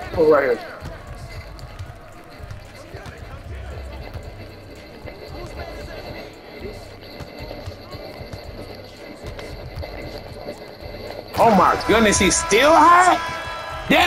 Oh, right here. Oh my goodness, he's still high?